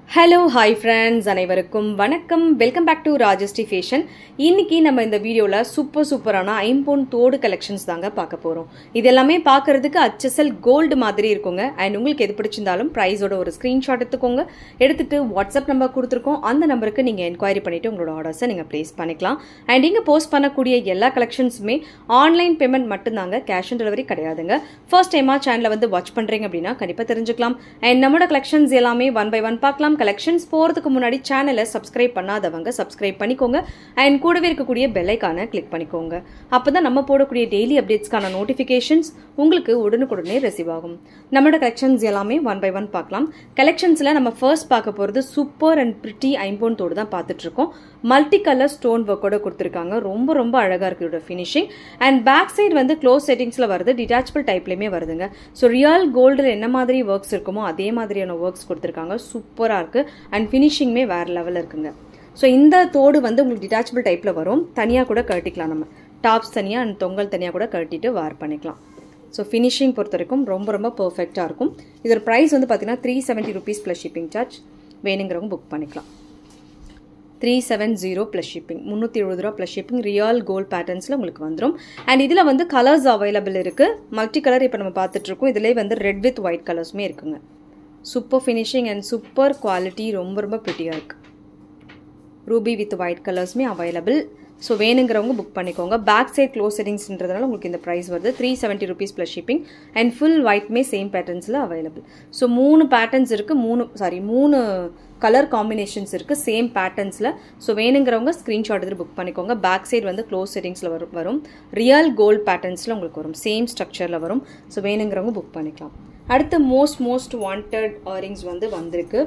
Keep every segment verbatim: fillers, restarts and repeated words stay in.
Hello, hi friends, அனைவருக்கும் வணக்கம். Welcome back to Rajashree fashion. இன்னைக்கு நம்ம இந்த வீடியோல சூப்பர் சூப்பரான ஐம்பொன் தோடு கலெக்ஷன்ஸ் தாங்க பார்க்க போறோம். இது எல்லாமே பார்க்கிறதுக்கு அச்சசல் கோல்டு மாதிரி இருக்குங்க. அண்ட் உங்களுக்கு எது பிடிச்சிருந்தாலும் பிரைஸோட ஒரு ஸ்கிரீன்ஷாட் எடுத்துக்கோங்க. எடுத்துட்டு வாட்ஸ்அப் நம்பர் கொடுத்துருக்கோம். அந்த நம்பருக்கு நீங்க என்கொயரி பண்ணிட்டு உங்களோட ஆர்டர்ஸை நீங்க பிளேஸ் பண்ணிக்கலாம். அண்ட் இங்க போஸ்ட் பண்ணக்கூடிய எல்லா கலெக்ஷன்ஸுமே ஆன்லைன் பேமெண்ட் மட்டும்தாங்க, கேஷ் ஆன் டெலிவரி கிடையாதுங்க. ஃபர்ஸ்ட் டைமா சேனலை வந்து வாட்ச் பண்றீங்க அப்படின்னா கண்டிப்பா தெரிஞ்சுக்கலாம். அண்ட் நம்மளோட கலெக்ஷன்ஸ் எல்லாமே ஒன் பை ஒன் பார்க்கலாம். கலெக்ஷன்ஸ் போறதுக்கு முன்னாடி சேனலை சப்ஸ்கிரைப் பண்ணாதவங்க சப்ஸ்கிரைப் பண்ணிக்கோங்க. அண்ட் கூடவே இருக்கக்கூடிய பெல் ஐகானை கிளிக் பண்ணிக்கோங்க. அப்பதான் நம்ம போடக்கூடிய டெய்லி அப்டேட்ஸ்க்கான நோட்டிபிகேஷன்ஸ் உங்களுக்கு உடனுக்குடனே ரிசீவ் ஆகும். நம்மளோட கலெக்ஷன்ஸ் எல்லாமே ஒன் பை ஒன் பார்க்கலாம். கலெக்ஷன்ஸ்ல நம்ம ஃபர்ஸ்ட் பார்க்க போறது சூப்பர் அண்ட் பிரிட்டி ஐம்பொன் தோடு தான் பார்த்துட்டு இருக்கோம். மல்டி கலர் ஸ்டோன் ஒர்க்கோட கொடுத்துருக்காங்க. ரொம்ப ரொம்ப அழகா இருக்கு இதோட ஃபினிஷிங். அண்ட் பேக் சைடு வந்து க்ளோஸ் செட்டிங்ஸ்ல வருது, டிட்டாச்சபிள் டைப்லயுமே வருதுங்க. ஸோ ரியல் கோல்டில் என்ன மாதிரி ஒர்க்ஸ் இருக்குமோ அதே மாதிரியான ஒர்க்ஸ் கொடுத்துருக்காங்க. சூப்பரா இருக்கு. அண்ட் ஃபினிஷிங்குமே வேற லெவலில் இருக்குங்க. ஸோ இந்த தோடு வந்து உங்களுக்கு டிட்டாச்சபிள் டைப்பில் வரும். தனியாக கூட கழட்டிக்கலாம். நம்ம டாப்ஸ் தனியாக அண்ட் தொங்கல் தனியாக கூட கழட்டிட்டு வேர் பண்ணிக்கலாம். ஸோ ஃபினிஷிங் பொறுத்த வரைக்கும் ரொம்ப ரொம்ப பர்ஃபெக்டாக இருக்கும். இதோட ப்ரைஸ் வந்து பார்த்தீங்கன்னா three seventy rupees plus shipping charge. வேணுங்கிறவங்க புக் பண்ணிக்கலாம். Three seven zero plus shipping, முந்நூற்றி எழுபது ரூபா ப்ளஸ் ஷிப்பிங். ரியல் கோல்ட் பேட்டர்ன்ஸில் உங்களுக்கு வந்துடும். அண்ட் இதில் வந்து கலர்ஸ் அவைலபிள் இருக்குது. மல்டி கலர் இப்போ நம்ம பார்த்துட்ருக்கோம். இதிலே வந்து ரெட் வித் ஒயிட் கலர்ஸுமே இருக்குங்க. Super finishing and super quality, ரொம்ப ரொம்ப ப்ரிட்டியாக இருக்குது. ரூபி வித் ஒயிட் கலர்ஸுமே அவைலபிள். ஸோ வேணுங்கிறவங்க புக் பண்ணிக்கோங்க. பேக் சைட் க்ளோஸ் செட்டிங்ஸ்ன்றதுனால உங்களுக்கு இந்த ப்ரைஸ் வருது. Three seventy rupees plus shipping. And full ஒயிட்மே சேம் பேட்டர்ன்ஸில் அவைலபிள். ஸோ மூணு பேட்டர்ன்ஸ் இருக்குது. மூணு சாரி மூணு கலர் காம்பினேஷன்ஸ் இருக்குது சேம் பேட்டர்ன்ஸில். ஸோ வேணுங்கிறவங்க ஸ்க்ரீன்ஷாட் எடுத்து புக் பண்ணிக்கோங்க. பேக் சைடு வந்து க்ளோஸ் செட்டிங்ஸில் வரும் வரும் ரியல் கோல்ட் பேட்டர்ன்ஸில் உங்களுக்கு வரும். சேம் ஸ்ட்ரக்சரில் வரும். ஸோ வேணுங்கிறவங்க புக் பண்ணிக்கலாம். அடுத்து மோஸ்ட் மோஸ்ட் வாண்டட் இயரிங்ஸ் வந்து வந்திருக்கு.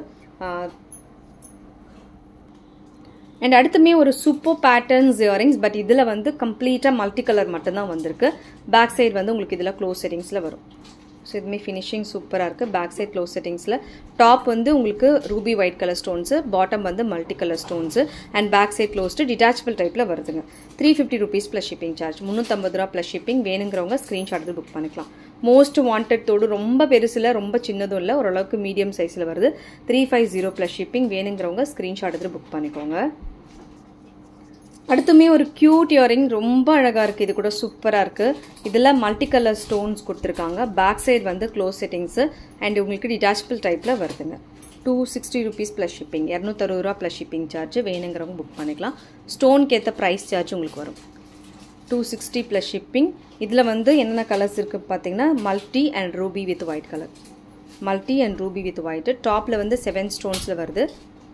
அண்ட் அடுத்துமே ஒரு சூப்பர் பேட்டர்ன்ஸ் இயரிங்ஸ். பட் இதில் வந்து கம்ப்ளீட்டாக மல்டி கலர் மட்டும்தான் வந்திருக்கு. பேக் சைடு வந்து உங்களுக்கு இதில் க்ளோஸ் செட்டிங்ஸில் வரும். ஸோ இதுமே ஃபினிஷிங் சூப்பராக இருக்குது. பேக் சைட் க்ளோஸ் செட்டிங்ஸில் டாப் வந்து உங்களுக்கு ruby white colour stones, bottom வந்து multi colour stones. And back side closed detachable டைப்பில் வருதுங்க. Three fifty rupees plus shipping charge. முந்நூற்றம்பது ரூபா ப்ளஸ் ஷிப்பிங். வேணுங்கிறவங்க ஸ்க்ரீன்ஷாட் எடுத்து புக் பண்ணிக்கலாம். மோஸ்ட் வாண்டட் தோடு ரொம்ப பெருசில் ரொம்ப சின்னதும் இல்லை, ஓரளவுக்கு மீடியம் சைஸில் வருது. Three five zero plus shipping. வேணுங்கிறவங்க ஸ்க்ரீன்ஷாட் எடுத்து புக் பண்ணிக்கோங்க. அடுத்துமே ஒரு கியூட் இயரிங், ரொம்ப அழகாக இருக்குது. இது கூட சூப்பராக இருக்குது. இதில் மல்டி கலர் ஸ்டோன்ஸ் கொடுத்துருக்காங்க. பேக் சைடு வந்து க்ளோஸ் செட்டிங்ஸு அண்ட் உங்களுக்கு டிட்டாச்சபிள் டைப்பில் வருதுங்க. Two sixty rupees plus shipping. இரநூத்தறுபது ரூபா ப்ளஸ் ஷிப்பிங் சார்ஜ். வேணுங்கிறவங்க புக் பண்ணிக்கலாம். ஸ்டோனுக்கு ஏற்ற ப்ரைஸ் சார்ஜ் உங்களுக்கு வரும். Two sixty plus shipping. இதில் வந்து என்னென்ன கலர்ஸ் இருக்குது பார்த்தீங்கன்னா multi and ruby with white colour. Multi and ruby with white. டாப்பில் வந்து செவன் ஸ்டோன்ஸில் வருது.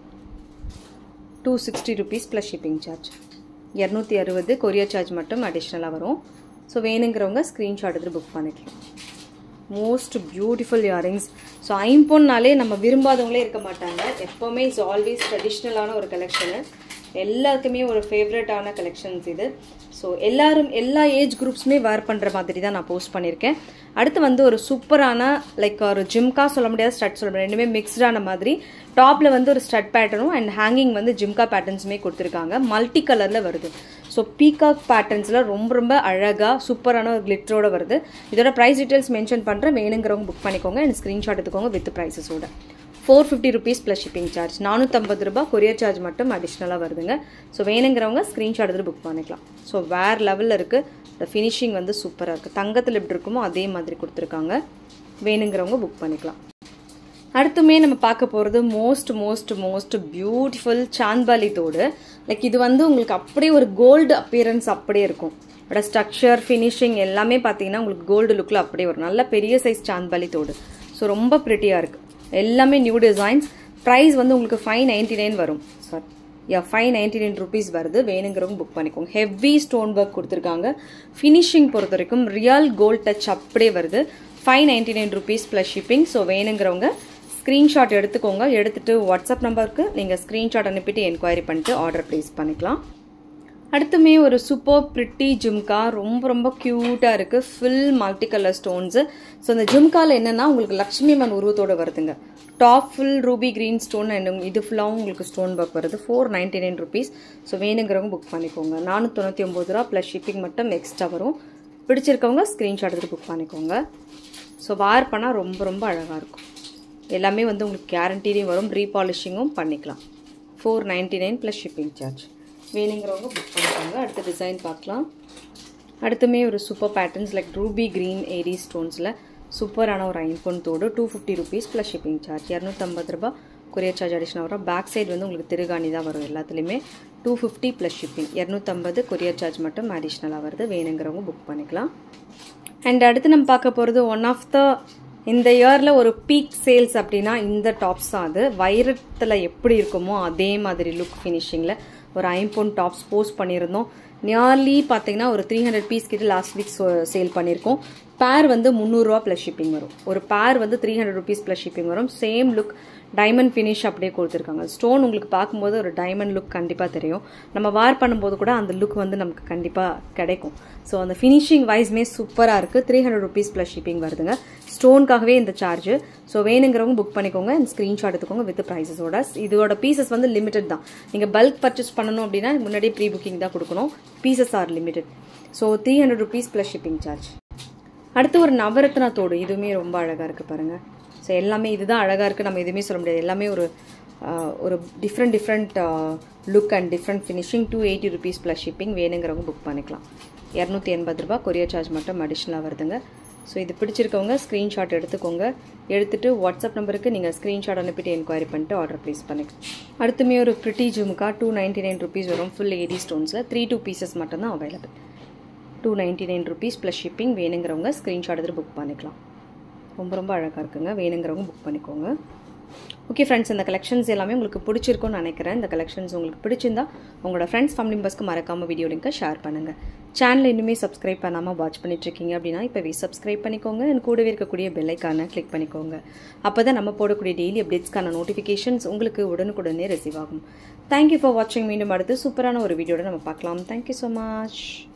Two sixty rupees plus shipping charge. இரநூத்தி அறுபது கொரியர் சார்ஜ் மட்டும் அடிஷ்னலாக வரும். ஸோ வேணுங்கிறவங்க ஸ்க்ரீன்ஷாட் எடுத்து புக் பண்ணிக்கலாம். Most beautiful earrings. ஸோ ஐம்பொன்னாலே நம்ம விரும்பாதவங்களே இருக்க மாட்டாங்க. எப்போவுமே இட்ஸ் ஆல்வேஸ் ட்ரெடிஷ்னலான ஒரு கலெக்ஷனு. எல்லாருக்குமே ஒரு ஃபேவரட்டான கலெக்ஷன்ஸ் இது. ஸோ எல்லாரும் எல்லா ஏஜ் குரூப்ஸுமே வேர் பண்ணுற மாதிரி தான் நான் போஸ்ட் பண்ணியிருக்கேன். அடுத்து வந்து ஒரு சூப்பரான லைக் ஒரு ஜிம்கா சொல்ல முடியாது, ஸ்டட் சொல்ல முடியாது, ரெண்டுமே மிக்ஸ்டான மாதிரி. டாப்பில் வந்து ஒரு ஸ்டட் பேட்டர்னும் அண்ட் ஹேங்கிங் வந்து ஜிம்கா பேட்டர்ன்ஸுமே கொடுத்துருக்காங்க. மல்டி கலரில் வருது. ஸோ பீகாக் பேட்டர்ன்ஸில் ரொம்ப ரொம்ப அழகாக சூப்பரான ஒரு கிளிட்டரோட வருது. இதோட ப்ரைஸ் டீட்டெயில்ஸ் மென்ஷன் பண்ணுறேன். வேணுங்கிறவங்க புக் பண்ணிக்கோங்க அண்ட் ஸ்க்ரீன்ஷாட் எடுத்துக்கோங்க வித் ப்ரைஸஸோட. Four fifty rupees plus shipping charge. நானூற்றம்பது ரூபா கொரியர் சார்ஜ் மட்டும் அடிஷ்னலாக வருதுங்க. ஸோ வேணுங்கிறவங்க ஸ்க்ரீன்ஷாட் எடுத்து புக் பண்ணிக்கலாம். ஸோ வேறு லெவலில் இருக்குது. இந்த ஃபினிஷிங் வந்து சூப்பராக இருக்குது. தங்கத்தில் எப்படி இருக்குமோ அதே மாதிரி கொடுத்துருக்காங்க. வேணுங்கிறவங்க புக் பண்ணிக்கலாம். அடுத்துமே நம்ம பார்க்க போகிறது most most most beautiful chandbali தோடு. லைக் இது வந்து உங்களுக்கு அப்படியே ஒரு கோல்டு அப்பியரன்ஸ் அப்படியே இருக்கும். அதோட ஸ்ட்ரக்சர் ஃபினிஷிங் எல்லாமே பார்த்தீங்கன்னா உங்களுக்கு கோல்டு லுக்கில் அப்படியே வரும். நல்ல பெரிய சைஸ் சாந்த்பாலி தோடு. ஸோ ரொம்ப ப்ரிட்டியாக இருக்குது. எல்லாமே நியூ டிசைன்ஸ். ப்ரைஸ் வந்து உங்களுக்கு ஃபைவ் நைன்டி நைன் வரும். Sorry yeah five ninety nine rupees வருது. வேணுங்கிறவங்க புக் பண்ணிக்கோங்க. ஹெவி ஸ்டோன் ஒர்க் கொடுத்துருக்காங்க. ஃபினிஷிங் பொறுத்த வரைக்கும் ரியல் கோல்ட் டச் அப்படியே வருது. Five ninety nine rupees plus shipping. So வேணுங்கிறவங்க ஸ்க்ரீன்ஷாட் எடுத்துக்கோங்க. எடுத்துகிட்டு வாட்ஸ்அப் நம்பருக்கு நீங்கள் ஸ்க்ரீன்ஷாட் அனுப்பிட்டு என்கொயரி பண்ணிட்டு ஆர்டர் ப்ளேஸ் பண்ணிக்கலாம். அடுத்துமே ஒரு சூப்பர் பிரிட்டி ஜும்கா. ரொம்ப ரொம்ப க்யூட்டாக இருக்குது. Full multi colour stones. So இந்த ஜும்காவில் என்னென்னா உங்களுக்கு லக்ஷ்மி அம்மன் உருவத்தோடு வருதுங்க. Top full ruby green stone and இது ஃபுல்லாகவும் உங்களுக்கு ஸ்டோன் ஒர்க் வருது. Four ninety nine rupees. So வேணுங்கிறவங்க புக் பண்ணிக்கோங்க. நானூற்றி தொண்ணூற்றி ஒம்பது ரூபா ப்ளஸ் ஷிப்பிங் மட்டும் எக்ஸ்ட்ரா வரும். பிடிச்சிருக்கவங்க ஸ்க்ரீன்ஷாட் எடுத்து புக் பண்ணிக்கோங்க. ஸோ வேர் பண்ணால் ரொம்ப ரொம்ப அழகாக இருக்கும். எல்லாமே வந்து உங்களுக்கு கேரண்டிலையும் வரும், ரீபாலிஷிங்கும் பண்ணிக்கலாம். Four ninety nine plus shipping charge. வேணுங்கிறவங்க புக் பண்ணிக்கோங்க. அடுத்த டிசைன் பார்க்கலாம். அடுத்துமே ஒரு super patterns like ruby green ஏரி ஸ்டோன்ஸில் சூப்பரான ஒரு ஐம்பொன் தோடு. Two fifty rupees plus shipping charge. இரநூத்தம்பது ரூபா கொரியர் சார்ஜ் அடிஷனல் வரும். பேக் சைடு வந்து உங்களுக்கு திருகாணி தான் வரும் எல்லாத்துலேயுமே. Two fifty plus shipping. இரநூத்தம்பது கொரியர் சார்ஜ் மட்டும் அடிஷ்னலாக வருது. வேணுங்கிறவங்க புக் பண்ணிக்கலாம். அண்ட் அடுத்து நம்ம பார்க்க போகிறது ஒன் ஆஃப் த இந்த இயரில் ஒரு பீக் சேல்ஸ் அப்படின்னா இந்த டாப்ஸ் தான். அது வைரத்தில் எப்படி இருக்குமோ அதே மாதிரி லுக் ஃபினிஷிங்கில் ஒரு ஐம்பொன் டாப்ஸ் போஸ்ட் பண்ணியிருந்தோம். நியர்லி பார்த்தீங்கன்னா ஒரு த்ரீ ஹண்ட்ரட் பீஸ் கிட்ட லாஸ்ட் வீக் சேல் பண்ணியிருக்கோம். பேர் வந்து முந்நூறுரூவா ப்ளஸ் ஷிப்பிங் வரும். ஒரு பேர் வந்து three hundred rupees plus shipping வரும். சேம் லுக் டைமண்ட் ஃபினிஷ் அப்படியே கொடுத்துருக்காங்க. ஸ்டோன் உங்களுக்கு பார்க்கும்போது ஒரு டைமண்ட் லுக் கண்டிப்பாக தெரியும். நம்ம வார் பண்ணும்போது கூட அந்த லுக் வந்து நமக்கு கண்டிப்பாக கிடைக்கும். ஸோ அந்த ஃபினிஷிங் வைஸ்மே சூப்பராக இருக்குது. Three hundred rupees plus shipping வருதுங்க. ஸ்டோனுக்காகவே இந்த சார்ஜ். ஸோ வேணுங்கிறவங்க புக் பண்ணிக்கோங்க. அண்ட் ஸ்க்ரீன்ஷாட் எடுத்துக்கோங்க வித் ப்ரைஸஸோட. இதோட பீசஸ் வந்து லிமிடெட் தான். நீங்கள் பல்க் பர்ச்சேஸ் பண்ணணும் அப்படின்னா முன்னாடியே ப்ரீ புக்கிங் தான் கொடுக்கணும். Pieces are limited. So three hundred rupees plus shipping charge. அடுத்து ஒரு நவரத்னா தோடு. இதுவுமே ரொம்ப அழகாக இருக்குது பாருங்கள். ஸோ எல்லாமே இதுதான் அழகாக இருக்குது, நம்ம எதுவுமே சொல்ல முடியாது. எல்லாமே ஒரு ஒரு different different look and different finishing. Two eighty rupees plus shipping. வேணுங்கிறவங்க புக் பண்ணிக்கலாம். இரநூத்தி எண்பது ரூபா கொரியர் சார்ஜ் மட்டும் அடிஷ்னலாக வருதுங்க. ஸோ இது பிடிச்சிருக்கவங்க ஸ்க்ரீன்ஷாட் எடுத்துக்கோங்க. எடுத்துகிட்டு வாட்ஸ்அப் நம்பருக்கு நீங்கள் ஸ்க்ரீன்ஷாட் அனுப்பிட்டு என்கொயரி பண்ணிட்டு ஆர்டர் ப்ளேஸ் பண்ணிக்கலாம். அடுத்துமே ஒரு pretty jhumka two ninety nine rupees வரும். ஃபுல் ஏடி ஸ்டோன்ஸில் த்ரீ டூ பீசஸ் மட்டும்தான் available. Two ninety nine rupees plus shipping. வேணுங்கிறவங்க ஸ்க்ரீன்ஷாட் எடுத்து புக் பண்ணிக்கலாம். ரொம்ப ரொம்ப அழகாக இருக்குங்க. வேணுங்கிறவங்க புக் பண்ணிக்கோங்க. ஓகே ஃப்ரெண்ட்ஸ், இந்த கலெக்ஷன்ஸ் எல்லாமே உங்களுக்கு பிடிச்சிருக்கும்னு நினைக்கிறேன். இந்த கலெக்ஷன்ஸ் உங்களுக்கு பிடிச்சிருந்தா உங்களோட ஃப்ரெண்ட்ஸ் ஃபேமிலி மெம்பர்ஸ்க்கு மறக்காமல் வீடியோ லிங்கை ஷேர் பண்ணுங்கள். சேனல் இன்னுமே சப்ஸ்கிரைப் பண்ணாமல் வாட்ச் பண்ணிட்டுருக்கீங்க அப்படின்னா இப்போவே சப்ஸ்கிரைப் பண்ணிக்கோங்க. அண்ட் கூடவே இருக்கக்கூடிய பெல் ஐக்கானை கிளிக் பண்ணிக்கோங்க. அப்போ தான் நம்ம போடக்கூடிய டெய்லி அப்டேட்ஸ்க்கான நோட்டிஃபிகேஷன்ஸ் உங்களுக்கு உடனுக்குடனே ரிசீவ் ஆகும். தேங்க்யூ ஃபார் வாட்சிங். மீண்டும் அடுத்து சூப்பரான ஒரு வீடியோட நம்ம பார்க்கலாம். Thank you so much.